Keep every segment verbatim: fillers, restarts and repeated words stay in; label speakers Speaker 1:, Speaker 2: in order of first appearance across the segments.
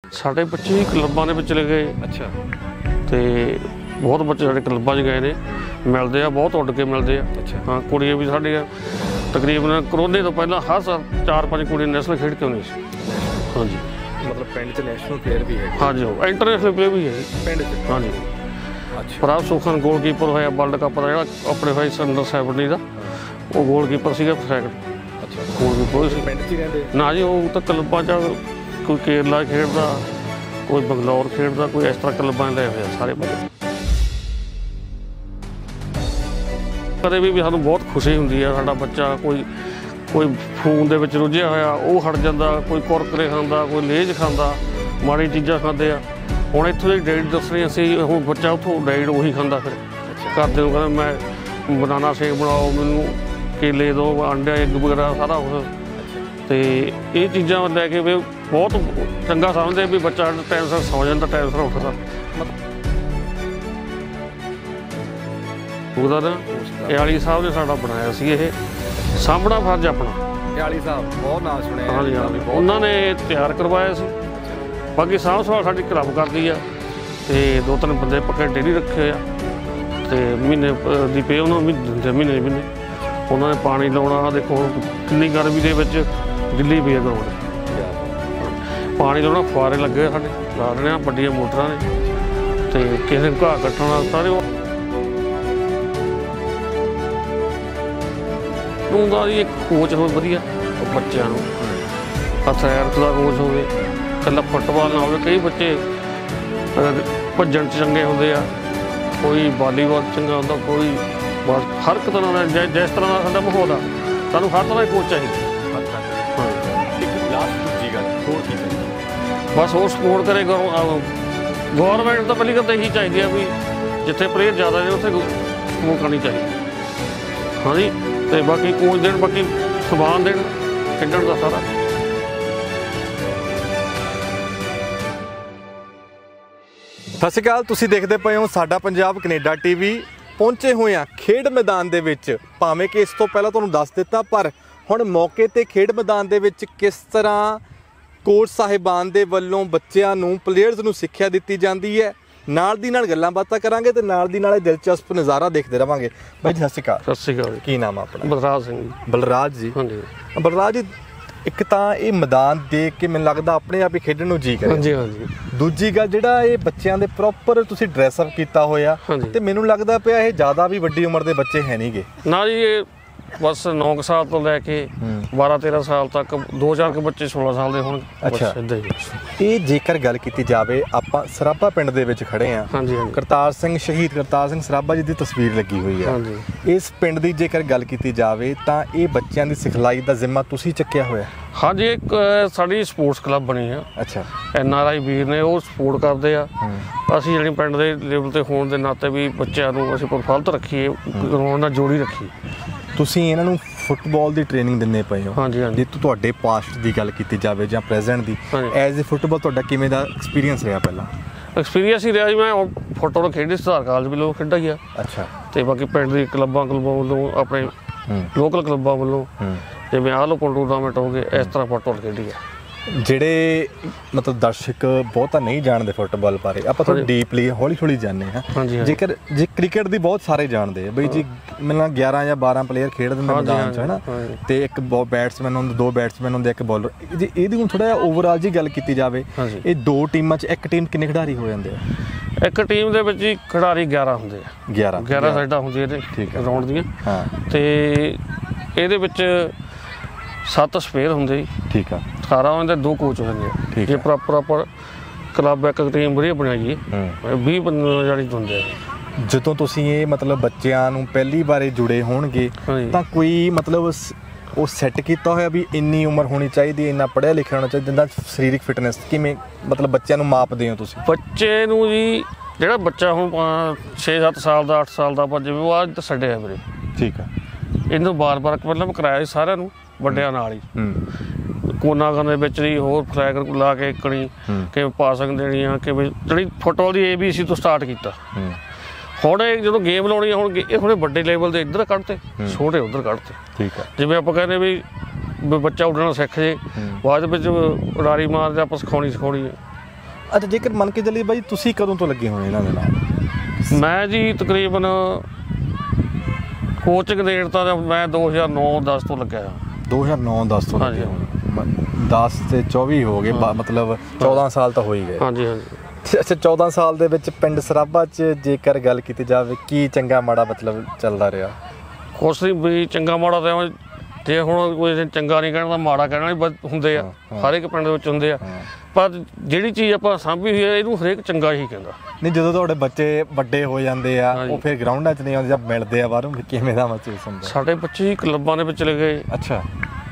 Speaker 1: ਸਾਡੇ ਬੱਚੇ ਵੀ ਕਲੱਬਾਂ ਦੇ ਵਿੱਚ ਚਲੇ ਗਏ।
Speaker 2: ਅੱਛਾ।
Speaker 1: ਤੇ ਬਹੁਤ ਬੱਚੇ ਸਾਡੇ ਕਲੱਬਾਂ 'ਚ ਗਏ ਨੇ, ਮਿਲਦੇ ਆ, ਬਹੁਤ ਉੱਡ ਕੇ ਮਿਲਦੇ ਆ।
Speaker 2: ਅੱਛਾ।
Speaker 1: ਹਾਂ, ਕੁੜੀਆਂ ਵੀ ਸਾਡੀਆਂ ਤਕਰੀਬਨ ਕਰੋਨੇ ਤੋਂ ਪਹਿਲਾਂ ਹਰ ਸਾਲ ਚਾਰ ਪੰਜ ਕੁੜੀਆਂ ਨੈਸ਼ਨਲ ਖੇਡ ਕੇ ਆਉਂਦੀਆਂ ਸੀ। ਹਾਂਜੀ,
Speaker 2: ਮਤਲਬ ਪਿੰਡ 'ਚ ਨੈਸ਼ਨਲ ਪਲੇਅਰ ਵੀ ਹੈ?
Speaker 1: ਹਾਂਜੀ, ਉਹ ਇੰਟਰਨੈਸ਼ਨਲ ਪਲੇਅਰ ਵੀ ਹੈ ਜੀ
Speaker 2: ਪਿੰਡ 'ਚ।
Speaker 1: ਹਾਂਜੀ।
Speaker 2: ਅੱਛਾ।
Speaker 1: ਪ੍ਰਭ ਸੁਖਨ ਗੋਲਕੀਪਰ ਹੋਇਆ ਵਰਲਡ ਕੱਪ ਦਾ, ਜਿਹੜਾ ਆਪਣੇ ਹੋਇਆ ਸੀ ਅੰਡਰ ਸੈਵਨਟੀ ਦਾ, ਉਹ ਗੋਲਕੀਪਰ ਸੀਗਾ ਸੈਕਿੰਡ।
Speaker 2: ਅੱਛਾ।
Speaker 1: ਗੋਲਕੀਪਰ ਸੀ।
Speaker 2: ਪਿੰਡ 'ਚ ਹੀ ਰਹਿੰਦੇ? ਨਾ
Speaker 1: ਜੀ, ਉਹ ਤਾਂ ਕਲੱਬਾਂ 'ਚ ਕੋਈ ਕੇਰਲਾ ਖੇਡਦਾ, ਕੋਈ ਬੰਗਲੌਰ ਖੇਡਦਾ, ਕੋਈ ਇਸ ਤਰ੍ਹਾਂ ਕਲੱਬਾਂ ਲਏ ਹੋਏ ਸਾਰੇ ਬੰਦੇ। ਕਦੇ ਵੀ ਸਾਨੂੰ ਬਹੁਤ ਖੁਸ਼ੀ ਹੁੰਦੀ ਹੈ, ਸਾਡਾ ਬੱਚਾ ਕੋਈ ਕੋਈ ਫੋਨ ਦੇ ਵਿੱਚ ਰੁੱਝਿਆ ਹੋਇਆ ਉਹ ਹਟ ਜਾਂਦਾ, ਕੋਈ ਕੁਰਕਰੇ ਖਾਂਦਾ, ਕੋਈ ਲੇਜ ਖਾਂਦਾ, ਮਾੜੀ ਚੀਜ਼ਾਂ ਖਾਂਦੇ ਆ। ਹੁਣ ਇੱਥੋਂ ਦੀ ਡਾਈਟ ਦੱਸਣੀ ਅਸੀਂ, ਹੁਣ ਬੱਚਾ ਉੱਥੋਂ ਡਾਈਟ ਉਹੀ ਖਾਂਦਾ। ਫਿਰ ਘਰਦੇ ਨੂੰ ਕਹਿੰਦਾ ਮੈਂ ਬਨਾਨਾ ਸ਼ੇਕ ਬਣਾਓ, ਮੈਨੂੰ ਕੇਲੇ ਦਿਓ, ਆਂਡੇ ਐਗ ਵਗੈਰਾ ਸਾਰਾ ਕੁਛ। ਅਤੇ ਇਹ ਚੀਜ਼ਾਂ ਲੈ ਕੇ ਵੀ ਬਹੁਤ ਚੰਗਾ ਸਮਝਦੇ ਵੀ ਬੱਚਾ ਟਾਈਮ ਸਿਰ ਸੌ ਜਾਂਦਾ, ਟਾਈਮ ਸਿਰ ਉੱਠਦਾ। ਉਹਦਾ ਨਾ ਇਆਲੀ ਸਾਹਿਬ ਨੇ ਸਾਡਾ ਬਣਾਇਆ ਸੀ ਇਹ, ਸਾਂਭਣਾ ਫਰਜ਼ ਆਪਣਾ।
Speaker 2: ਇਆਲੀ ਸਾਹਿਬ ਬਹੁਤ ਨਾਮ ਸੁਣਿਆ।
Speaker 1: ਹਾਂਜੀ ਹਾਂਜੀ, ਉਹਨਾਂ ਨੇ ਤਿਆਰ ਕਰਵਾਇਆ ਸੀ। ਬਾਕੀ ਸਾਂਭ ਸੰਭਾਲ ਸਾਡੀ ਕਲੱਬ ਕਰਦੀ ਆ, ਅਤੇ ਦੋ ਤਿੰਨ ਬੰਦੇ ਪੱਕੇ ਡੇਲੀ ਰੱਖੇ ਹੋਏ ਆ, ਅਤੇ ਮਹੀਨੇ ਦੀ ਪੇ ਉਹਨਾਂ ਨੂੰ ਦਿੰਦੇ, ਮਹੀਨੇ ਮਹੀਨੇ ਉਹਨਾਂ ਨੇ ਪਾਣੀ ਲਾਉਣਾ। ਦੇਖੋ ਕਿੰਨੀ ਗਰਮੀ ਦੇ ਵਿੱਚ ਗਿੱਲੀ ਪਈ ਆ ਗਰਾਊਂਡ, ਪਾਣੀ ਲਾਉਣਾ, ਫੁਆਰੇ ਲੱਗੇ ਸਾਡੇ ਲਾ ਦੇਣੇ ਆ, ਵੱਡੀਆਂ ਮੋਟਰਾਂ ਨੇ, ਅਤੇ ਕਿਸੇ ਨੂੰ ਘਾਹ ਕੱਟਣਾ ਸਾਰੇ ਉਹਦਾ ਜੀ। ਇੱਕ ਕੋਚ ਹੋਵੇ ਵਧੀਆ ਬੱਚਿਆਂ ਨੂੰ, ਅਥਲੈਟਿਕਸ ਦਾ ਕੋਚ ਹੋਵੇ, ਇਕੱਲਾ ਫੁੱਟਬਾਲ ਨਾ ਹੋਵੇ। ਕਈ ਬੱਚੇ ਭੱਜਣ 'ਚ ਚੰਗੇ ਹੁੰਦੇ ਆ, ਕੋਈ ਵਾਲੀਬਾਲ ਚੰਗਾ ਹੁੰਦਾ, ਕੋਈ ਬਸ ਹਰ ਇੱਕ ਤਰ੍ਹਾਂ ਦਾ ਜਿ ਜਿਸ ਤਰ੍ਹਾਂ ਦਾ ਸਾਡਾ ਮਾਹੌਲ ਆ, ਸਾਨੂੰ ਹਰ ਤਰ੍ਹਾਂ ਦੇ ਕੋਚ ਚਾਹੀਦੇ। ਬਸ ਉਹ ਸਪੋਰਟ ਕਰੇ ਗੌਰਮੈਂਟ ਤਾਂ ਪਹਿਲੀ ਗੱਲ ਤਾਂ ਇਹੀ ਚਾਹੀਦੀ ਆ ਵੀ ਜਿੱਥੇ ਪਲੇਅਰ ਜ਼ਿਆਦਾ ਨੇ ਉੱਥੇ ਸਪੋਰਟ ਕਰਨੀ ਚਾਹੀਦੀ। ਹਾਂਜੀ, ਅਤੇ ਬਾਕੀ ਕੋਚ ਦੇਣ, ਬਾਕੀ ਸਮਾਨ ਦੇਣ ਖੇਡਣ ਦਾ ਸਾਰਾ।
Speaker 2: ਸਤਿ ਸ਼੍ਰੀ ਅਕਾਲ, ਤੁਸੀਂ ਦੇਖਦੇ ਪਏ ਹੋ ਸਾਡਾ ਪੰਜਾਬ ਕੈਨੇਡਾ ਟੀ ਵੀ। ਪਹੁੰਚੇ ਹੋਏ ਹਾਂ ਖੇਡ ਮੈਦਾਨ ਦੇ ਵਿੱਚ, ਭਾਵੇਂ ਕਿ ਇਸ ਤੋਂ ਪਹਿਲਾਂ ਤੁਹਾਨੂੰ ਦੱਸ ਦਿੱਤਾ, ਪਰ ਹੁਣ ਮੌਕੇ 'ਤੇ ਖੇਡ ਮੈਦਾਨ ਦੇ ਵਿੱਚ ਕਿਸ ਤਰ੍ਹਾਂ ਕੋਚ ਸਾਹਿਬਾਨ ਦੇ ਵੱਲੋਂ ਬੱਚਿਆਂ ਨੂੰ, ਪਲੇਅਰਸ ਨੂੰ ਸਿੱਖਿਆ ਦਿੱਤੀ ਜਾਂਦੀ ਹੈ, ਨਾਲ ਦੀ ਨਾਲ ਗੱਲਾਂ ਬਾਤਾਂ ਕਰਾਂਗੇ ਅਤੇ ਨਾਲ ਦੀ ਨਾਲ ਇਹ ਦਿਲਚਸਪ ਨਜ਼ਾਰਾ ਦੇਖਦੇ ਰਹਾਂਗੇ। ਬਾਈ ਜੀ ਸਤਿ ਸ਼੍ਰੀ ਅਕਾਲ।
Speaker 1: ਸਤਿ ਸ਼੍ਰੀ ਅਕਾਲ।
Speaker 2: ਕੀ ਨਾਮ ਆ ਆਪਣਾ?
Speaker 1: ਬਲਰਾਜ ਸਿੰਘ ਜੀ।
Speaker 2: ਬਲਰਾਜ ਜੀ। ਹਾਂਜੀ। ਬਲਰਾਜ ਜੀ, ਇੱਕ ਤਾਂ ਇਹ ਮੈਦਾਨ ਦੇਖ ਕੇ ਮੈਨੂੰ ਲੱਗਦਾ ਆਪਣੇ ਆਪ ਹੀ ਖੇਡਣ ਨੂੰ ਜੀ ਕਰੇ।
Speaker 1: ਹਾਂਜੀ ਹਾਂਜੀ। ਦੂਜੀ
Speaker 2: ਗੱਲ, ਜਿਹੜਾ ਇਹ ਬੱਚਿਆਂ ਦੇ ਪ੍ਰੋਪਰ ਤੁਸੀਂ ਡਰੈਸ ਅਪ ਕੀਤਾ ਹੋਇਆ, ਤੇ ਮੈਨੂੰ ਲੱਗਦਾ ਪਿਆ ਇਹ ਜ਼ਿਆਦਾ ਵੀ ਵੱਡੀ ਉਮਰ ਦੇ ਬੱਚੇ ਹੈ ਨਹੀਂਗੇ
Speaker 1: ਨਾ ਜੀ। ਇਹ ਬਸ ਨੌ ਕੁ ਸਾਲ ਤੋਂ ਲੈ ਕੇ ਬਾਰਾਂ ਤੇਰਾਂ ਸਾਲ ਤੱਕ, ਦੋ ਚਾਰ ਕੁ ਬੱਚੇ ਸੋਲਾਂ ਸਾਲ ਦੇ ਹੋਣ।
Speaker 2: ਅੱਛਾ। ਇਹ ਜੇਕਰ ਗੱਲ ਕੀਤੀ ਜਾਵੇ, ਆਪਾਂ ਸਰਾਭਾ ਪਿੰਡ ਦੇ ਵਿੱਚ ਖੜੇ ਹਾਂ। ਹਾਂਜੀ। ਕਰਤਾਰ ਸਿੰਘ, ਸ਼ਹੀਦ ਕਰਤਾਰ ਸਿੰਘ ਸਰਾਭਾ ਜੀ ਦੀ ਤਸਵੀਰ ਲੱਗੀ ਹੋਈ ਹੈ। ਹਾਂਜੀ। ਇਸ ਪਿੰਡ ਦੀ ਜੇਕਰ ਗੱਲ ਕੀਤੀ ਜਾਵੇ ਤਾਂ ਇਹ ਬੱਚਿਆਂ ਦੀ ਸਿਖਲਾਈ ਦਾ ਜ਼ਿੰਮਾ ਤੁਸੀਂ ਚੱਕਿਆ ਹੋਇਆ? ਹਾਂਜੀ,
Speaker 1: ਇੱਕ ਸਾਡੀ ਸਪੋਰਟਸ ਕਲੱਬ ਬਣੀ ਆ।
Speaker 2: ਅੱਛਾ।
Speaker 1: ਐਨ ਆਰ ਆਈ ਵੀਰ ਨੇ ਉਹ ਸਪੋਰਟ ਕਰਦੇ ਆ। ਅਸੀਂ ਜਿਹੜੀ ਪਿੰਡ ਦੇ ਲੈਵਲ 'ਤੇ ਹੋਣ ਦੇ ਨਾਤੇ ਵੀ ਬੱਚਿਆਂ ਨੂੰ ਅਸੀਂ ਪ੍ਰਫੁੱਲਤ ਰੱਖੀਏ, ਗਰਾਊਂਡ ਨਾਲ ਜੋੜੀ ਰੱਖੀਏ।
Speaker 2: ਤੁਸੀਂ ਇਹਨਾਂ ਨੂੰ ਫੁੱਟਬਾਲ ਦੀ ਟ੍ਰੇਨਿੰਗ ਦਿੰਦੇ ਪਏ ਹੋ।
Speaker 1: ਹਾਂਜੀ ਹਾਂਜੀ।
Speaker 2: ਜੇ ਤੁਹਾਡੇ ਪਾਸਟ ਦੀ ਗੱਲ ਕੀਤੀ ਜਾਵੇ ਜਾਂ ਪ੍ਰੈਜ਼ੈਂਟ ਦੀ, ਐਜ਼ ਏ ਫੁੱਟਬਾਲ ਤੁਹਾਡਾ ਕਿਵੇਂ ਦਾ ਐਕਸਪੀਰੀਅੰਸ ਰਿਹਾ? ਪਹਿਲਾਂ
Speaker 1: ਐਕਸਪੀਰੀਅੰਸ ਹੀ ਰਿਹਾ ਜੀ, ਮੈਂ ਫੁੱਟਬਾਲ ਖੇਡੀ, ਸੁਧਾਰ ਕਾਲਜ ਵੀ ਲੋਕ ਖੇਡਾ ਹੀ ਆ। ਅੱਛਾ। ਅਤੇ ਬਾਕੀ ਪਿੰਡ ਦੀ ਕਲੱਬਾਂ ਕਲੱਬਾਂ ਵੱਲੋਂ, ਆਪਣੇ ਲੋਕਲ ਕਲੱਬਾਂ ਵੱਲੋਂ, ਜਿਵੇਂ ਆਹ ਲੋਕਲ ਟੂਰਨਾਮੈਂਟ ਹੋ ਗਏ, ਇਸ ਤਰ੍ਹਾਂ ਫੁੱਟਬਾਲ ਖੇਡੀ ਆ। ਜਿਹੜੇ ਮਤਲਬ ਦਰਸ਼ਕ ਬਹੁਤਾ ਨਹੀਂ ਜਾਣਦੇ ਫੁੱਟਬਾਲ ਬਾਰੇ, ਆਪਾਂ ਥੋੜ੍ਹਾ ਡੀਪਲੀ ਹੌਲੀ ਹੌਲੀ ਜਾਣਦੇ ਹਾਂ। ਜੇਕਰ ਜੇ ਕ੍ਰਿਕਟ ਦੀ ਬਹੁਤ ਸਾਰੇ ਜਾਣਦੇ ਆ ਬਈ ਜੀ, ਮੈਨੂੰ ਗਿਆਰਾਂ ਜਾਂ ਬਾਰਾਂ ਪਲੇਅਰ ਖੇਡ ਦਿੰਦੇ ਮੈਦਾਨ 'ਚ, ਹੈ ਨਾ, ਅਤੇ ਇੱਕ ਬੈਟਸਮੈਨ ਹੁੰਦੇ, ਦੋ ਬੈਟਸਮੈਨ ਹੁੰਦੇ, ਇੱਕ ਬੋਲਰ। ਜੇ ਇਹਦੀ ਹੁਣ ਥੋੜ੍ਹਾ ਜਿਹਾ ਓਵਰਆਲ ਜੀ ਗੱਲ ਕੀਤੀ ਜਾਵੇ, ਇਹ ਦੋ ਟੀਮਾਂ 'ਚ ਇੱਕ ਟੀਮ ਕਿੰਨੇ ਖਿਡਾਰੀ ਹੋ ਜਾਂਦੇ ਆ? ਇੱਕ ਟੀਮ ਦੇ ਵਿੱਚ ਜੀ ਖਿਡਾਰੀ ਗਿਆਰਾਂ ਹੁੰਦੇ ਆ। ਗਿਆਰਾਂ ਗਿਆਰਾਂ ਸਾਈਡਾਂ ਹੁੰਦੀਆਂ ਇਹਦੇ ਗਰਾਊਂਡ ਦੀਆਂ। ਹਾਂ। ਅਤੇ ਇਹਦੇ ਵਿੱਚ ਸੱਤ ਸਪੇਅਰ ਹੁੰਦੇ ਜੀ। ਠੀਕ ਆ। ਅਠਾਰਾਂ ਹੁੰਦੇ, ਦੋ ਕੋਚ ਹੋ ਜਾਂਦੇ ਆ। ਜੇ ਪ੍ਰੋਪਰ ਆਪਾਂ ਕਲੱਬ ਇੱਕ ਟੀਮ ਵਧੀਆ ਬਣਾਈਏ, ਵੀਹ ਬੰਦੇ ਜਾਣੀ ਹੁੰਦੇ ਆ।
Speaker 2: ਜਦੋਂ ਤੁਸੀਂ ਇਹ ਮਤਲਬ ਬੱਚਿਆਂ ਨੂੰ ਪਹਿਲੀ ਵਾਰੇ ਜੁੜੇ ਹੋਣਗੇ ਤਾਂ ਕੋਈ ਮਤਲਬ ਉਹ ਸੈੱਟ ਕੀਤਾ ਹੋਇਆ ਵੀ ਇੰਨੀ ਉਮਰ ਹੋਣੀ ਚਾਹੀਦੀ, ਇੰਨਾ ਪੜ੍ਹਿਆ ਲਿਖਿਆ ਹੋਣਾ ਚਾਹੀਦਾ, ਜਿੱਦਾਂ ਸਰੀਰਕ ਫਿਟਨੈਸ ਕਿਵੇਂ ਮਤਲਬ ਬੱਚਿਆਂ ਨੂੰ ਮਾਪਦੇ ਹੋ ਤੁਸੀਂ?
Speaker 1: ਬੱਚੇ ਨੂੰ ਜੀ, ਜਿਹੜਾ ਬੱਚਾ ਹੁਣ ਛੇ ਸੱਤ ਸਾਲ ਦਾ, ਅੱਠ ਸਾਲ ਦਾ, ਆਪਾਂ ਜਿਵੇਂ ਉਹ ਅੱਜ ਤਾਂ ਛੱਡਿਆ ਵੀਰੇ। ਠੀਕ ਆ। ਇਹਨੂੰ ਬਾਰ ਬਾਰ ਪਹਿਲਾਂ ਮੈਂ ਕਰਾਇਆ ਸੀ ਸਾਰਿਆਂ ਨੂੰ, ਵੱਡਿਆਂ ਨਾਲ ਹੀ। ਕੋਨਾ ਕਰਨ ਦੇ ਵਿੱਚ ਹੀ ਹੋਰ ਫਲੈਗ ਲਾ ਕੇ ਇੱਕਣੀ ਕਿਵੇਂ ਪਾਸਿੰਗ ਦੇਣੀ ਆ, ਕਿਵੇਂ ਜਿਹੜੀ football the A B C ਤੋਂ ਸਟਾਰਟ ਕੀਤਾ। ਹੁਣ ਇਹ ਜਦੋਂ ਗੇਮ ਲਾਉਣੀ ਆ, ਹੁਣ ਇਹ ਹੁਣੇ ਵੱਡੇ ਲੈਵਲ ਦੇ ਇੱਧਰ ਕੱਢਤੇ, ਛੋਟੇ ਉੱਧਰ ਕੱਢਤੇ। ਠੀਕ ਆ। ਜਿਵੇਂ ਆਪਾਂ ਕਹਿੰਦੇ ਵੀ ਬੱਚਾ ਉੱਡਣਾ ਸਿੱਖ ਜੇ, ਬਾਅਦ ਵਿੱਚ ਉਡਾਰੀ ਮਾਰਦੇ ਆਪਾਂ ਸਿਖਾਉਣੀ ਸਿਖਾਉਣੀ ਹੈ।
Speaker 2: ਅੱਛਾ, ਜੇਕਰ ਮੰਨ ਕੇ ਚੱਲੀਏ ਬਾਈ ਤੁਸੀਂ ਕਦੋਂ ਤੋਂ ਲੱਗੇ ਹੋਏ ਇਹਨਾਂ ਦੇ ਨਾਲ?
Speaker 1: ਮੈਂ ਜੀ ਤਕਰੀਬਨ ਕੋਚਿੰਗ ਰੇਟ ਤਾਂ ਮੈਂ ਦੋ ਹਜ਼ਾਰ ਨੌ ਦਸ ਤੋਂ ਲੱਗਿਆ ਹਾਂ।
Speaker 2: ਦੋ ਹਜ਼ਾਰ ਨੌ ਦਸ ਤੋਂ ਲੱਗੇ ਹੋਏ, ਦਸ ਤੇ ਚੌਵੀ ਹੋ ਗਏ, ਮਤਲਬ ਚੌਦਾਂ ਸਾਲ ਤਾਂ ਹੋ ਹੀ ਗਏ।
Speaker 1: ਹਾਂਜੀ ਹਾਂਜੀ।
Speaker 2: ਅੱਛਾ, ਚੌਦਾਂ ਸਾਲ ਦੇ ਵਿੱਚ ਪਿੰਡ ਸਰਾਭਾ 'ਚ ਜੇਕਰ ਗੱਲ ਕੀਤੀ ਜਾਵੇ, ਕੀ ਚੰਗਾ ਮਾੜਾ ਮਤਲਬ ਚੱਲਦਾ ਰਿਹਾ?
Speaker 1: ਕੁਛ ਨਹੀਂ ਵੀ ਚੰਗਾ ਮਾੜਾ ਤਾਂ ਜੇ ਹੁਣ ਕੋਈ ਚੰਗਾ ਨਹੀਂ ਕਹਿਣਾ ਤਾਂ ਮਾੜਾ ਕਹਿਣਾ ਵੀ ਹੁੰਦੇ ਆ, ਹਰ ਇੱਕ ਪਿੰਡ ਦੇ ਵਿੱਚ ਹੁੰਦੇ ਆ, ਪਰ ਜਿਹੜੀ ਚੀਜ਼ ਆਪਾਂ ਸਾਂਭੀ ਹੋਈ ਹੈ ਇਹਨੂੰ ਹਰੇਕ ਚੰਗਾ ਹੀ ਕਹਿੰਦਾ।
Speaker 2: ਨਹੀਂ, ਜਦੋਂ ਤੁਹਾਡੇ ਬੱਚੇ ਵੱਡੇ ਹੋ ਜਾਂਦੇ ਆ ਉਹ ਫਿਰ ਗਰਾਊਂਡਾਂ 'ਚ ਨਹੀਂ ਆਉਂਦੇ, ਜਦ ਮਿਲਦੇ ਆ ਬਾਹਰੋਂ, ਕਿਵੇਂ ਦਾ ਮਹਿਸੂਸ ਹੁੰਦਾ?
Speaker 1: ਸਾਡੇ ਬੱਚੇ ਕਲੱਬਾਂ ਦੇ ਵਿੱਚ ਚਲੇ ਗਏ।
Speaker 2: ਅੱਛਾ।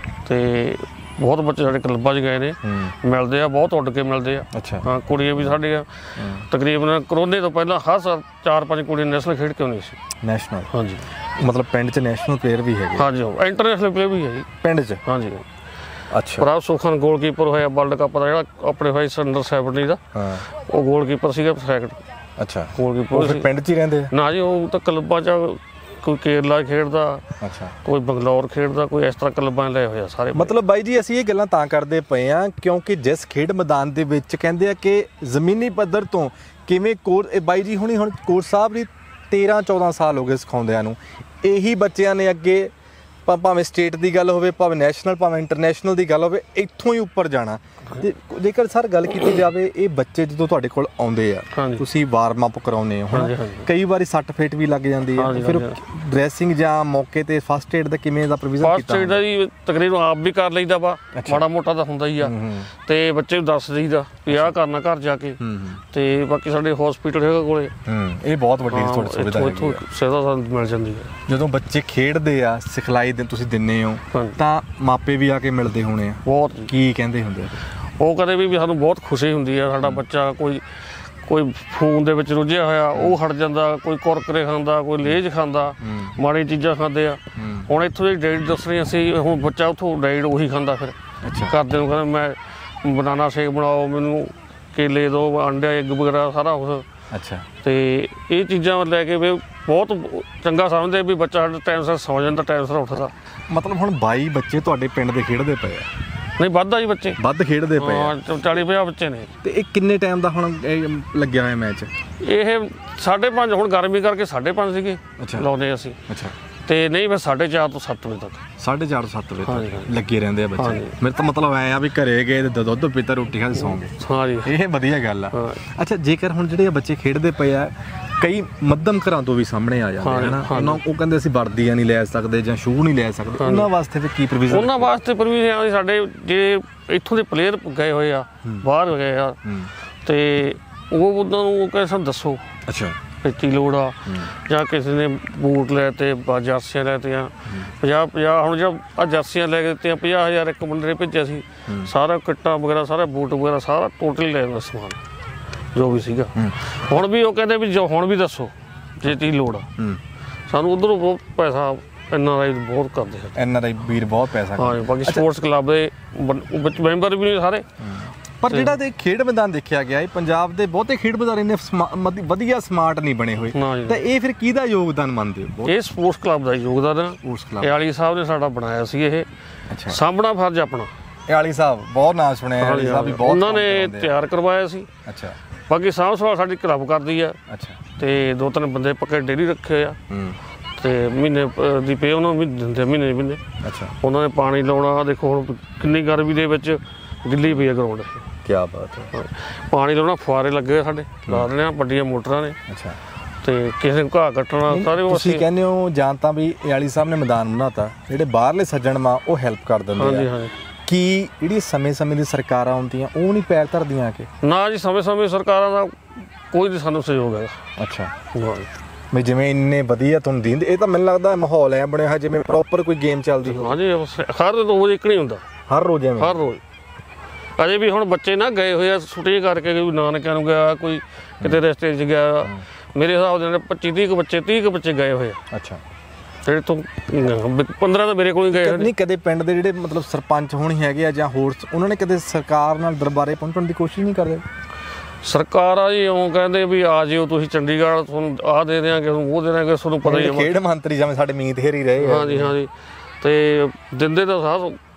Speaker 1: ਤੇ ਬਹੁਤ ਬੱਚੇ ਸਾਡੇ ਕਲੱਬਾਂ 'ਚ ਗਏ ਨੇ, ਮਿਲਦੇ ਆ, ਬਹੁਤ ਉੱਡ ਕੇ ਮਿਲਦੇ ਆ।
Speaker 2: ਅੱਛਾ।
Speaker 1: ਹਾਂ, ਕੁੜੀਆਂ ਵੀ ਸਾਡੀਆਂ ਤਕਰੀਬਨ ਕਰੋਨੇ ਤੋਂ ਪਹਿਲਾਂ ਹਰ ਸਾਲ ਚਾਰ ਪੰਜ ਕੁੜੀਆਂ ਨੈਸ਼ਨਲ ਖੇਡ ਕੇ ਆਉਂਦੀਆਂ ਸੀ।
Speaker 2: ਨੈਸ਼ਨਲ?
Speaker 1: ਹਾਂਜੀ।
Speaker 2: ਮਤਲਬ ਪਿੰਡ 'ਚ ਨੈਸ਼ਨਲ ਪਲੇਅਰ ਵੀ ਹੈਗੇ?
Speaker 1: ਹਾਂਜੀ, ਇੰਟਰਨੈਸ਼ਨਲ ਪਲੇਅਰ ਵੀ ਹੈ ਜੀ ਪਿੰਡ 'ਚ। ਹਾਂਜੀ।
Speaker 2: ਅੱਛਾ।
Speaker 1: ਪ੍ਰਭ ਸੁਖਨ ਗੋਲਕੀਪਰ ਹੋਇਆ ਵਰਲਡ ਕੱਪ ਦਾ ਜਿਹੜਾ ਆਪਣੇ ਹੋਇਆ ਅੰਡਰ ਸੈਵਨਟੀ ਦਾ, ਉਹ ਗੋਲਕੀਪਰ ਸੀਗਾ ਸੈਕਿੰਡ।
Speaker 2: ਅੱਛਾ।
Speaker 1: ਗੋਲਕੀਪਰ
Speaker 2: ਪਿੰਡ 'ਚ ਹੀ ਰਹਿੰਦੇ
Speaker 1: ਨਾ ਜੀ, ਉਹ ਤਾਂ ਕਲੱਬਾਂ 'ਚ ਕੋਈ ਕੇਰਲਾ ਖੇਡਦਾ, ਅੱਛਾ, ਕੋਈ ਬੰਗਲੌਰ ਖੇਡਦਾ, ਕੋਈ ਇਸ ਤਰ੍ਹਾਂ ਕਲੱਬਾਂ ਲਏ ਹੋਇਆ ਸਾਰੇ।
Speaker 2: ਮਤਲਬ ਬਾਈ ਜੀ ਅਸੀਂ ਇਹ ਗੱਲਾਂ ਤਾਂ ਕਰਦੇ ਪਏ ਆ ਕਿਉਂਕਿ ਜਿਸ ਖੇਡ ਮੈਦਾਨ ਦੇ ਵਿੱਚ ਕਹਿੰਦੇ ਆ ਕਿ ਜ਼ਮੀਨੀ ਪੱਧਰ ਤੋਂ ਕਿਵੇਂ ਕੋਚ, ਇਹ ਬਾਈ ਜੀ ਹੁਣੀ ਹੁਣ ਕੋਚ ਸਾਹਿਬ ਵੀ ਤੇਰਾਂ ਚੌਦਾਂ ਸਾਲ ਹੋ ਗਏ ਸਿਖਾਉਂਦਿਆਂ ਨੂੰ, ਇਹੀ ਬੱਚਿਆਂ ਨੇ ਅੱਗੇ ਭਾਵੇਂ ਸਟੇਟ ਦੀ ਗੱਲ ਹੋਵੇ, ਭਾਵੇਂ ਨੈਸ਼ਨਲ, ਭਾਵੇਂ ਇੰਟਰਨੈਸ਼ਨਲ ਦੀ ਗੱਲ ਹੋਵੇ, ਇੱਥੋਂ ਹੀ ਉੱਪਰ ਜਾਣਾ। ਜੇ ਜੇਕਰ ਸਰ ਗੱਲ ਕੀਤੀ ਜਾਵੇ, ਇਹ ਬੱਚੇ ਜਦੋਂ ਤੁਹਾਡੇ ਕੋਲ ਆਉਂਦੇ ਆ, ਤੁਸੀਂ ਵਾਰਮ ਅਪ ਕਰਾਉਂਦੇ ਹੋ, ਹੁਣ ਕਈ ਵਾਰੀ ਸੱਟ ਫੇਟ ਵੀ ਲੱਗ ਜਾਂਦੀ ਹੈ, ਫਿਰ ਡਰੈਸਿੰਗ ਜਾਂ ਮੌਕੇ ਤੇ ਫਸਟ ਏਡ ਦਾ ਕਿਵੇਂ ਦਾ ਪ੍ਰੋਵੀਜ਼ਨ ਕੀਤਾ?
Speaker 1: ਫਸਟ ਏਡ ਦਾ ਜੀ ਤਕਰੀਬਨ ਆਪ ਵੀ ਕਰ ਲਈਦਾ ਵਾ, ਮਾੜਾ ਮੋਟਾ ਤਾਂ ਹੁੰਦਾ ਹੀ ਆ, ਤੇ ਬੱਚੇ ਨੂੰ ਦੱਸ ਦਈਦਾ ਵੀ ਆਹ ਕਰਨਾ ਘਰ ਜਾ ਕੇ। ਤੇ ਬਾਕੀ ਸਾਡੇ ਹਸਪੀਟਲ ਹੈਗਾ ਕੋਲੇ,
Speaker 2: ਇਹ ਬਹੁਤ ਵੱਡੀ ਸੁਵਿਧਾ ਹੈ,
Speaker 1: ਸੁਵਿਧਾ ਸਾਨੂੰ ਮਿਲ ਜਾਂਦੀ ਹੈ।
Speaker 2: ਜਦੋਂ ਬੱਚੇ ਖੇਡਦੇ ਆ, ਸਿਖਲਾਈ ਤੁਸੀਂ ਦਿੰਦੇ ਹੋ, ਤਾਂ ਮਾਪੇ ਵੀ ਆ ਕੇ ਮਿਲਦੇ ਹੋਣੇ ਆ, ਬਹੁਤ ਕੀ ਕਹਿੰਦੇ ਹੁੰਦੇ ਆ?
Speaker 1: ਉਹ ਕਦੇ ਵੀ ਵੀ ਸਾਨੂੰ ਬਹੁਤ ਖੁਸ਼ੀ ਹੁੰਦੀ ਆ, ਸਾਡਾ ਬੱਚਾ ਕੋਈ ਕੋਈ ਫੋਨ ਦੇ ਵਿੱਚ ਰੁੱਝਿਆ ਹੋਇਆ ਉਹ ਹਟ ਜਾਂਦਾ, ਕੋਈ ਕੁਰਕਰੇ ਖਾਂਦਾ, ਕੋਈ ਲੇਜ ਖਾਂਦਾ, ਮਾੜੀ ਚੀਜ਼ਾਂ ਖਾਂਦੇ ਆ। ਹੁਣ ਇੱਥੋਂ ਦੀ ਡਾਈਟ ਦੱਸਣੀ ਅਸੀਂ, ਹੁਣ ਬੱਚਾ ਉੱਥੋਂ ਡਾਈਟ ਉਹੀ ਖਾਂਦਾ, ਫਿਰ ਘਰਦੇ ਨੂੰ ਕਹਿੰਦਾ ਮੈਂ ਬਨਾਨਾ ਸ਼ੇਕ ਬਣਾਓ, ਮੈਨੂੰ ਕੇਲੇ ਦਿਓ, ਅੰਡੇ ਐਗ ਵਗੈਰਾ ਸਾਰਾ ਕੁਛ। ਅੱਛਾ। ਤੇ ਇਹ ਚੀਜ਼ਾਂ ਲੈ ਕੇ ਵੀ ਬਹੁਤ ਚੰਗਾ ਸਮਝਦੇ ਵੀ ਬੱਚਾ ਸਾਡਾ ਟਾਈਮ ਸਿਰ ਸੌ ਜਾਂਦਾ, ਟਾਈਮ ਸਿਰ ਉੱਠਦਾ।
Speaker 2: ਮਤਲਬ ਹੁਣ ਬਾਈ ਬੱਚੇ ਤੁਹਾਡੇ ਪਿੰਡ ਦੇ ਖੇਡਦੇ ਪਏ ਆ?
Speaker 1: ਨਹੀਂ, ਵੱਧ ਆ ਜੀ ਬੱਚੇ, ਵੱਧ
Speaker 2: ਖੇਡਦੇ ਪਏ ਆ,
Speaker 1: ਚਾਲੀ ਪੰਜਾਹ ਬੱਚੇ ਨੇ।
Speaker 2: ਤੇ ਇਹ ਕਿੰਨੇ ਟਾਈਮ ਦਾ ਹੁਣ ਲੱਗਿਆ ਹੋਇਆ ਮੈਚ?
Speaker 1: ਇਹ ਸਾਢੇ ਪੰਜ, ਹੁਣ ਗਰਮੀ ਕਰਕੇ ਸਾਢੇ ਪੰਜ ਸੀਗੇ ਲਾਉਂਦੇ ਅਸੀਂ। ਅੱਛਾ। ਤੇ ਨਹੀਂ ਫਿਰ ਸਾਢੇ ਚਾਰ ਤੋਂ ਸੱਤ ਵਜੇ ਤੱਕ, ਸਾਢੇ ਚਾਰ ਤੋਂ ਸੱਤ ਵਜੇ ਤੱਕ ਲੱਗੇ ਰਹਿੰਦੇ ਆ ਬੱਚੇ। ਮੇਰੇ ਤਾਂ ਮਤਲਬ ਐ ਆ ਵੀ ਘਰੇ ਗਏ ਤੇ ਦੁੱਧ ਪੀਤਾ, ਰੋਟੀ ਖਾ ਕੇ ਸੌਂ ਗਏ। ਹਾਂਜੀ, ਇਹ ਵਧੀਆ ਗੱਲ ਆ। ਅੱਛਾ, ਜੇਕਰ ਹੁਣ ਜਿਹੜੇ ਬੱਚੇ ਖੇਡਦੇ ਪਏ ਆ, ਕਈ ਮੱਧਮ ਘਰਾਂ ਤੋਂ ਵੀ ਸਾਹਮਣੇ ਆ ਜਾਂਦੇ ਹਨ, ਉਹਨਾਂ ਉਹ ਕਹਿੰਦੇ ਅਸੀਂ ਵਰਦੀਆਂ ਨਹੀਂ ਲੈ ਸਕਦੇ ਜਾਂ ਸ਼ੂ ਨਹੀਂ ਲੈ ਸਕਦੇ, ਉਹਨਾਂ ਵਾਸਤੇ ਫਿਰ ਕੀ ਪ੍ਰੋਵੀਜ਼ਨ? ਉਹਨਾਂ ਵਾਸਤੇ ਪ੍ਰੋਵੀਜ਼ਨ ਸਾਡੇ ਜੇ ਇੱਥੋਂ ਦੇ ਪਲੇਅਰ ਗਏ ਹੋਏ ਆ, ਬਾਹਰ ਗਏ ਆ, ਤੇ ਉਹ ਉਹਨਾਂ ਨੂੰ ਕਹਿੰਦੇ ਸਾਨੂੰ ਦੱਸੋ। ਅੱਛਾ। ਖੇਤੀ ਲੋੜ ਆ, ਜਾਂ ਕਿਸੇ ਨੇ ਬੂਟ ਲੈ ਤੇ ਜਰਸੀਆਂ ਲੈ ਤੀਆਂ ਪੰਜਾਹ ਪੰਜਾਹ, ਹੁਣ ਜਾਂ ਆਹ ਜਰਸੀਆਂ ਲੈ ਕੇ ਦਿੱਤੀਆਂ ਪੰਜਾਹ ਹਜ਼ਾਰ ਇੱਕ ਬੰਦੇ ਨੇ ਭੇਜਿਆ ਸੀ, ਸਾਰਾ ਕਿੱਟਾਂ ਵਗੈਰਾ, ਸਾਰਾ ਬੂਟ ਵਗੈਰਾ, ਸਾਰਾ ਟੋਟਲ ਲੈ ਦਾ ਸਮਾਨ ਜੋ ਵੀ ਸੀਗਾ। ਹੁਣ ਵੀ ਉਹ ਕਹਿੰਦੇ ਵੀ ਜੋ ਹੁਣ ਵੀ ਦੱਸੋ ਜੇ ਚੀਜ਼ ਲੋੜ ਆ ਸਾਨੂੰ। ਉੱਧਰੋਂ ਬਹੁਤ ਪੈਸਾ ਐਨ ਆਰ ਆਈ ਬਹੁਤ ਕਰਦੇ ਆ, ਐਨ ਆਰ ਆਈ ਵੀਰ ਬਹੁਤ ਪੈਸਾ। ਹਾਂ, ਬਾਕੀ ਸਪੋਰਟਸ ਕਲੱਬ ਦੇ ਵਿੱਚ ਮੈਂਬਰ ਵੀ ਨੇ ਸਾਰੇ। ਪਰ ਜਿਹੜਾ ਤੇ ਖੇਡ ਮੈਦਾਨ ਦੇਖਿਆ ਗਿਆ, ਇਹ ਪੰਜਾਬ ਦੇ ਬਹੁਤੇ ਖੇਡ ਮੈਦਾਨ ਇੰਨੇ ਵਧੀਆ ਸਮਾਰਟ ਨਹੀਂ ਬਣੇ ਹੋਏ, ਤਾਂ ਇਹ ਫਿਰ ਕਿਹਦਾ ਯੋਗਦਾਨ ਮੰਨਦੇ ਹੋ? ਇਹ ਸਪੋਰਟਸ ਕਲੱਬ ਦਾ ਯੋਗਦਾਨ ਹੈ। ਸਪੋਰਟਸ ਕਲੱਬ ਇਆਲੀ ਸਾਹਿਬ ਨੇ ਸਾਡਾ ਬਣਾਇਆ ਸੀ ਇਹ। ਅੱਛਾ। ਸਾਂਭਣਾ ਫਰਜ਼ ਆਪਣਾ। ਇਆਲੀ ਸਾਹਿਬ ਬਹੁਤ ਨਾਂ ਸੁਣਿਆ, ਇਆਲੀ ਸਾਹਿਬ ਵੀ ਬਹੁਤ ਉਹਨਾਂ ਨੇ ਤਿਆਰ ਕਰਵਾਇਆ ਸੀ। ਅੱਛਾ। ਬਾਕੀ ਸਾਂਭ ਸੰਭਾਲ ਸਾਡੀ ਕਲੱਬ ਕਰਦੀ ਆ। ਅੱਛਾ। ਤੇ ਦੋ ਤਿੰਨ ਬੰਦੇ ਪੱਕੇ ਡੇਲੀ ਰੱਖੇ ਆ, ਤੇ ਮਹੀਨੇ ਦੀ ਪੇ ਉਹਨਾਂ ਨੂੰ ਵੀ ਦਿੰਦੇ, ਮਹੀਨੇ ਮਹੀਨੇ। ਅੱਛਾ। ਉਹਨਾਂ ਨੇ ਪਾਣੀ ਲਾਉਣਾ, ਦੇਖੋ ਹੁਣ ਕਿੰਨੀ ਗਰਮੀ ਦੇ ਵਿੱਚ ਗਿੱਲੀ ਪਈ ਆ ਗਰਾਊਂਡ। ਕੀ ਬਾਤ ਹੈ। ਪਾਣੀ ਲਾਉਣਾ, ਫੁਆਰੇ ਲੱਗੇ ਸਾਡੇ ਲਾ ਦਿੰਦੇ ਆ, ਵੱਡੀਆਂ ਮੋਟਰਾਂ ਨੇ। ਅੱਛਾ। ਤੇ ਕਿਸੇ ਨੂੰ ਘਾਹ ਕੱਟਣਾ, ਸਾਰੇ ਤੁਸੀਂ ਕਹਿੰਦੇ ਹੋ ਜਾਂ ਤਾਂ ਵੀ ਇਆਲੀ ਸਾਹਿਬ ਨੇ ਮੈਦਾਨ ਬਣਾਤਾ, ਜਿਹੜੇ ਬਾਹਰਲੇ ਸੱਜਣ ਮਾ ਉਹ ਹੈਲਪ ਕਰ ਦਿੰਦੇ ਆ, ਕੀ ਜਿਹੜੀ ਸਮੇਂ ਸਮੇਂ ਦੀ ਸਰਕਾਰਾਂ ਆਉਂਦੀਆਂ ਉਹ ਨਹੀਂ ਪੈਰ ਧਰਦੀਆਂ ਕਿ? ਨਾ ਜੀ, ਸਮੇਂ ਸਮੇਂ ਸਰਕਾਰਾਂ ਦਾ ਕੋਈ ਨਹੀਂ ਸਾਨੂੰ ਸਹਿਯੋਗ ਹੈਗਾ। ਅੱਛਾ। ਵੀ ਜਿਵੇਂ ਇੰਨੇ ਵਧੀਆ ਤੁਹਾਨੂੰ ਦਿੰਦੇ, ਇਹ ਤਾਂ ਮੈਨੂੰ ਲੱਗਦਾ ਮਾਹੌਲ ਐ ਬਣਿਆ ਹੋਇਆ ਜਿਵੇਂ ਪ੍ਰੋਪਰ ਕੋਈ ਗੇਮ ਚੱਲਦੀ ਹੋਵੇ। ਹਾਂਜੀ, ਹਰ ਰੋਜ਼ ਇੱਕ ਨਹੀਂ ਹੁੰਦਾ, ਹਰ ਰੋਜ਼ ਐਵੇਂ, ਹਰ ਰੋਜ਼। ਅਜੇ ਵੀ ਹੁਣ ਬੱਚੇ ਨਾ ਗਏ ਹੋਏ ਆ ਛੁੱਟੀਆਂ ਕਰਕੇ, ਕੋਈ ਨਾਨਕਿਆਂ ਨੂੰ ਗਿਆ, ਕੋਈ ਕਿਤੇ ਰਿਸ਼ਤੇ 'ਚ ਗਿਆ। ਮੇਰੇ ਹਿਸਾਬ ਦੇ ਨਾਲ ਪੱਚੀ ਤੀਹ ਕੁ ਬੱਚੇ ਤੀਹ ਕੁ ਬੱਚੇ ਗਏ ਹੋਏ ਆ। ਅੱਛਾ। ਜਿਹੜੇ ਤੋਂ ਪੰਦਰਾਂ ਤਾਂ ਮੇਰੇ ਕੋਲ ਹੀ ਗਏ। ਨਹੀਂ, ਕਦੇ ਪਿੰਡ ਦੇ ਜਿਹੜੇ ਮਤਲਬ ਸਰਪੰਚ ਹੋਣੀ ਹੈਗੇ ਆ ਜਾਂ ਹੋਰ, ਉਹਨਾਂ ਨੇ ਕਦੇ ਸਰਕਾਰ ਨਾਲ ਦਰਬਾਰੇ ਪਹੁੰਚਣ ਦੀ ਕੋਸ਼ਿਸ਼ ਨਹੀਂ ਕਰਦੇ? ਸਰਕਾਰ ਆ ਜੀ ਉਹ ਕਹਿੰਦੇ ਵੀ ਆ ਜਿਓ ਤੁਸੀਂ ਚੰਡੀਗੜ੍ਹ, ਤੁਹਾਨੂੰ ਆਹ ਦੇ ਦਿਆਂਗੇ, ਉਹ ਦੇ ਦਿਆਂਗੇ, ਤੁਹਾਨੂੰ ਪਤਾ ਹੀ ਹੈ। ਖੇਡ ਮੰਤਰੀ ਜਿਵੇਂ ਸਾਡੇ ਮੀਤ ਹੇਰੀ ਰਹੇ। ਹਾਂਜੀ ਹਾਂਜੀ। ਤੇ ਦਿੰਦੇ ਤਾਂ ਸਾਹ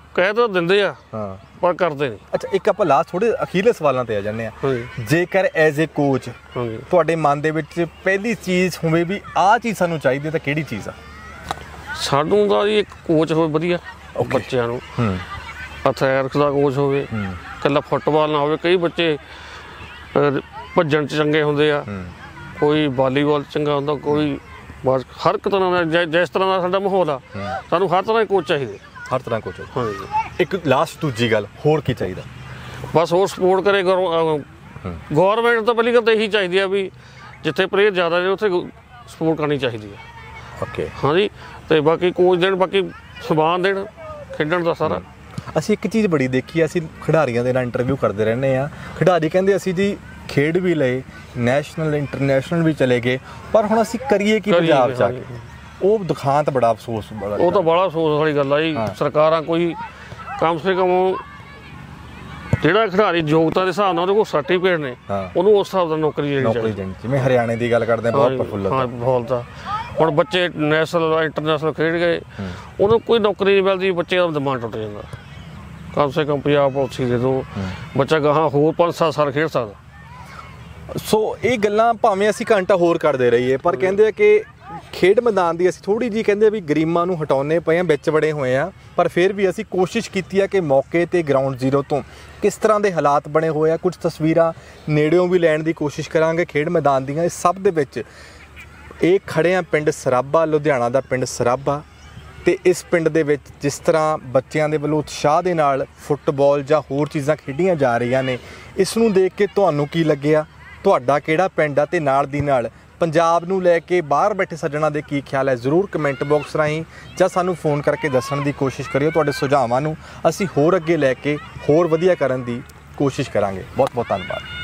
Speaker 1: ਕਹਿ ਤਾਂ ਦਿੰਦੇ ਆ
Speaker 2: ਹਾਂ
Speaker 1: ਪਰ ਕਰਦੇ ਨਹੀਂ।
Speaker 2: ਅੱਛਾ ਇੱਕ ਆਪਾਂ ਲਾਸਟ ਥੋੜੇ ਅਖੀਰਲੇ ਸਵਾਲਾਂ ਤੇ ਆ ਜਾਂਦੇ ਆ।
Speaker 1: ਹਾਂਜੀ
Speaker 2: ਜੇਕਰ ਐਜ਼ ਏ ਕੋਚ
Speaker 1: ਹਾਂਜੀ
Speaker 2: ਤੁਹਾਡੇ ਮਨ ਦੇ ਵਿੱਚ ਪਹਿਲੀ ਚੀਜ਼ ਹੋਵੇ ਵੀ ਆਹ ਚੀਜ਼ ਸਾਨੂੰ ਚਾਹੀਦੀ ਹੈ ਤਾਂ ਕਿਹੜੀ ਚੀਜ਼ ਆ?
Speaker 1: ਸਾਨੂੰ ਤਾਂ ਜੀ ਇੱਕ ਕੋਚ ਹੋਵੇ ਵਧੀਆ ਬੱਚਿਆਂ ਨੂੰ,
Speaker 2: ਹੂੰ
Speaker 1: ਐਥਲੈਟਿਕਸ ਦਾ ਕੋਚ ਹੋਵੇ, ਇਕੱਲਾ ਫੁੱਟਬਾਲ ਨਾ ਹੋਵੇ। ਕਈ ਬੱਚੇ ਅਹ, ਭੱਜਣ 'ਚ ਚੰਗੇ ਹੁੰਦੇ ਆ, ਕੋਈ ਵਾਲੀਬਾਲ ਚੰਗਾ ਹੁੰਦਾ, ਕੋਈ ਬਸ ਹਰ ਇੱਕ ਤਰ੍ਹਾਂ ਦਾ ਜਿ- ਜਿਸ ਤਰ੍ਹਾਂ ਦਾ ਸਾਡਾ ਮਾਹੌਲ ਆ ਸਾਨੂੰ ਹਰ ਤਰ੍ਹਾਂ ਦੇ ਕੋਚ ਚਾਹੀਦੇ।
Speaker 2: ਹਰ ਤਰ੍ਹਾਂ ਕੋਚ।
Speaker 1: ਹਾਂਜੀ
Speaker 2: ਇੱਕ ਲਾਸਟ ਦੂਜੀ ਗੱਲ ਹੋਰ ਕੀ ਚਾਹੀਦਾ?
Speaker 1: ਬਸ ਹੋਰ ਸਪੋਰਟ ਕਰੇ ਗੌਰਮੈਂਟ ਤਾਂ ਪਹਿਲੀ ਗੱਲ ਤਾਂ ਇਹੀ ਚਾਹੀਦੀ ਆ ਵੀ ਜਿੱਥੇ ਪਲੇਅਰ ਜ਼ਿਆਦਾ ਨੇ ਉੱਥੇ ਸਪੋਰਟ ਕਰਨੀ ਚਾਹੀਦੀ ਆ।
Speaker 2: ਓਕੇ
Speaker 1: ਹਾਂਜੀ ਤੇ ਬਾਕੀ ਕੋਚ ਦੇਣ, ਬਾਕੀ ਸਮਾਨ ਦੇਣ ਖੇਡਣ ਦਾ ਸਾਰਾ।
Speaker 2: ਅਸੀਂ ਇੱਕ ਚੀਜ਼ ਬੜੀ ਦੇਖੀ ਆ, ਅਸੀਂ ਖਿਡਾਰੀਆਂ ਦੇ ਨਾਲ ਇੰਟਰਵਿਊ ਕਰਦੇ ਰਹਿੰਦੇ ਆ, ਖਿਡਾਰੀ ਕਹਿੰਦੇ ਅਸੀਂ ਜੀ ਖੇਡ ਵੀ ਲਏ, ਨੈਸ਼ਨਲ ਇੰਟਰਨੈਸ਼ਨਲ ਵੀ ਚਲੇ ਗਏ, ਪਰ ਹੁਣ ਅਸੀਂ ਕਰੀਏ ਕੀ ਪੰਜਾਬ 'ਚ ਆ ਕੇ? ਉਹ ਦਿਖਾਂਤ ਬੜਾ ਅਫਸੋਸ ਬੜਾ।
Speaker 1: ਉਹ ਤਾਂ ਬੜਾ ਅਫਸੋਸ ਵਾਲੀ ਗੱਲ ਆ ਜੀ। ਸਰਕਾਰਾਂ ਕੋਈ ਕਮ ਸੇ ਕਮ ਜਿਹੜਾ ਖਿਡਾਰੀ ਯੋਗਤਾ ਦੇ ਹਿਸਾਬ ਨਾਲ ਉਹਦੇ ਕੋਲ ਸਰਟੀਫਿਕੇਟ ਨੇ ਉਹਨੂੰ ਉਸ ਹਿਸਾਬ ਦਾ ਨੌਕਰੀ ਦੇਣੀ ਚਾਹੀਦੀ।
Speaker 2: ਜਿਵੇਂ ਹਰਿਆਣੇ ਦੀ ਗੱਲ ਕਰਦੇ ਬਹੁਤ ਪ੍ਰਫੁੱਲਤ
Speaker 1: ਹਾਂ ਬੋਲਦਾ। ਹੁਣ ਬੱਚੇ ਨੈਸ਼ਨਲ ਇੰਟਰਨੈਸ਼ਨਲ ਖੇਡ ਗਏ, ਉਹਨੂੰ ਕੋਈ ਨੌਕਰੀ ਨਹੀਂ ਮਿਲਦੀ, ਬੱਚੇ ਦਾ ਦਿਮਾਗ ਟੁੱਟ ਜਾਂਦਾ। ਕਮ ਸੇ ਕਮ ਪੰਜਾਬ ਪਾਲਿਸੀ ਦੇ ਦਿਓ, ਬੱਚਾ ਗਾਹਾਂ ਹੋਰ ਪੰਜ ਸੱਤ ਸਾਲ ਖੇਡ ਸਕਦਾ।
Speaker 2: ਸੋ ਇਹ ਗੱਲਾਂ ਭਾਵੇਂ ਅਸੀਂ ਘੰਟਾ ਹੋਰ ਕਰਦੇ ਰਹੀਏ, ਪਰ ਕਹਿੰਦੇ ਆ ਕਿ ਖੇਡ ਮੈਦਾਨ ਦੀ ਅਸੀਂ ਥੋੜ੍ਹੀ ਜਿਹੀ ਕਹਿੰਦੇ ਵੀ ਗਰੀਮਾਂ ਨੂੰ ਹਟਾਉਣੇ ਪਏ ਆ, ਵਿੱਚ ਵੜੇ ਹੋਏ ਆ, ਪਰ ਫਿਰ ਵੀ ਅਸੀਂ ਕੋਸ਼ਿਸ਼ ਕੀਤੀ ਆ ਕਿ ਮੌਕੇ 'ਤੇ ਗਰਾਊਂਡ ਜ਼ੀਰੋ ਤੋਂ ਕਿਸ ਤਰ੍ਹਾਂ ਦੇ ਹਾਲਾਤ ਬਣੇ ਹੋਏ ਆ, ਕੁਝ ਤਸਵੀਰਾਂ ਨੇੜਿਓਂ ਵੀ ਲੈਣ ਦੀ ਕੋਸ਼ਿਸ਼ ਕਰਾਂਗੇ ਖੇਡ ਮੈਦਾਨ ਦੀਆਂ। ਇਸ ਸਭ ਦੇ ਵਿੱਚ ਇਹ ਖੜੇ ਆ ਪਿੰਡ ਸਰਾਭਾ, ਲੁਧਿਆਣਾ ਦਾ ਪਿੰਡ ਸਰਾਭਾ, ਤੇ ਇਸ ਪਿੰਡ ਦੇ ਵਿੱਚ ਜਿਸ ਤਰ੍ਹਾਂ ਬੱਚਿਆਂ ਦੇ ਵੱਲੋਂ ਉਤਸ਼ਾਹ ਦੇ ਨਾਲ ਫੁੱਟਬਾਲ ਜਾਂ ਹੋਰ ਚੀਜ਼ਾਂ ਖੇਡੀਆਂ ਜਾ ਰਹੀਆਂ ਨੇ, ਇਸ ਨੂੰ ਦੇਖ ਕੇ ਤੁਹਾਨੂੰ ਕੀ ਲੱਗਿਆ? ਤੁਹਾਡਾ ਕਿਹੜਾ ਪਿੰਡ ਆ? ਤੇ ਨਾਲ ਦੀ ਨਾਲ ਪੰਜਾਬ ਨੂੰ ਲੈ ਕੇ ਬਾਹਰ ਬੈਠੇ ਸੱਜਣਾ ਦੇ ਕੀ ਖਿਆਲ ਹੈ? ਜ਼ਰੂਰ ਕਮੈਂਟ ਬਾਕਸ ਰਾਹੀਂ ਜਾਂ ਸਾਨੂੰ ਫੋਨ ਕਰਕੇ ਦੱਸਣ ਦੀ ਕੋਸ਼ਿਸ਼ ਕਰਿਓ। ਤੁਹਾਡੇ ਸੁਝਾਵਾਂ ਨੂੰ ਅਸੀਂ ਹੋਰ ਅੱਗੇ ਲੈ ਕੇ ਹੋਰ ਵਧੀਆ ਕਰਨ ਦੀ ਕੋਸ਼ਿਸ਼ ਕਰਾਂਗੇ। ਬਹੁਤ ਬਹੁਤ ਧੰਨਵਾਦ।